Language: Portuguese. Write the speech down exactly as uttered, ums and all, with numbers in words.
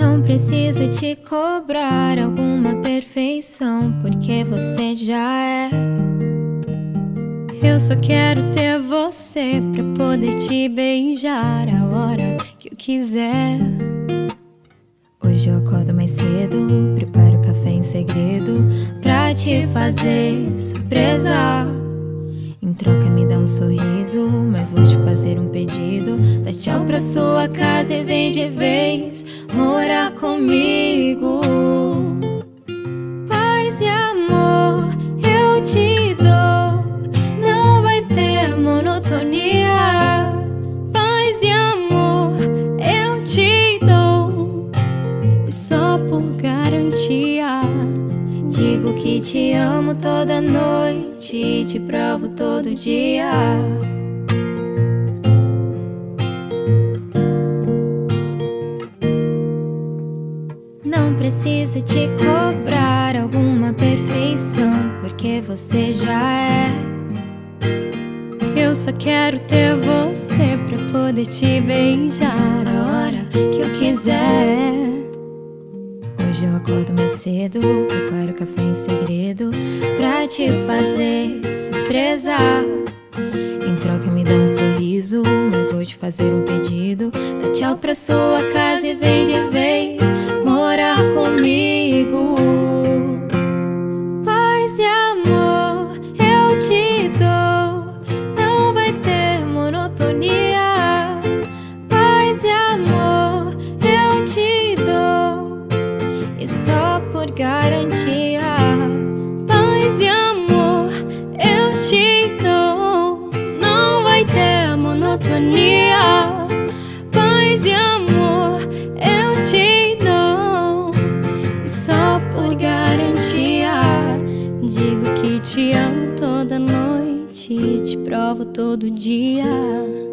Não preciso te cobrar alguma perfeição, porque você já é. Eu só quero ter você pra poder te beijar a hora que eu quiser. Hoje eu acordo mais cedo, preparo o café em segredo pra te fazer surpresa. Em troca me dá um sorriso, mas vou te fazer um pedido. Dá tchau pra sua casa e vem de vez morar comigo. Paz e amor eu te dou, não vai ter monotonia. Paz e amor eu te dou, e só por garantia digo que te amo toda noite e te provo todo dia. Não preciso te cobrar alguma perfeição, porque você já é. Eu só quero ter você pra poder te beijar a hora que eu quiser. Hoje eu acordo mais cedo, preparo café em segredo pra te fazer surpresa. Em troca me dá um sorriso, mas vou te fazer um pedido. Dá tchau pra sua casa e vem de vez morar comigo. Paz e amor eu te dou, não vai ter monotonia. Paz e amor eu te dou, e só por garantia. Paz e amor eu te dou, não vai ter monotonia. Paz e amor eu te dou, e só por garantia digo que te amo toda noite e te provo todo dia.